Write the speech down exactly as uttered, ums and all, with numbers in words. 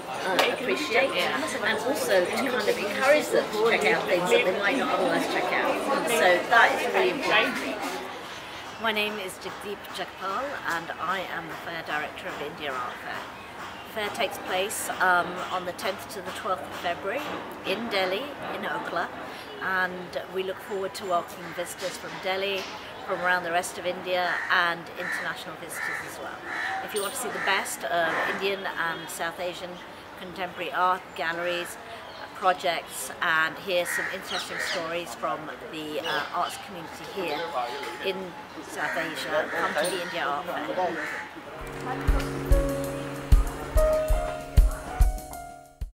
uh, appreciate, and also to kind of encourage them to check out things that they might not otherwise check out. So that is really important. My name is Jagdip Jagpal and I am the Fair Director of India Art Fair. The fair takes place um, on the tenth to the twelfth of February in Delhi, in Okhla, and we look forward to welcoming visitors from Delhi, from around the rest of India, and international visitors as well. If you want to see the best of Indian and South Asian contemporary art galleries, projects, and hear some interesting stories from the uh, arts community here in South Asia, come to the India Art Fair.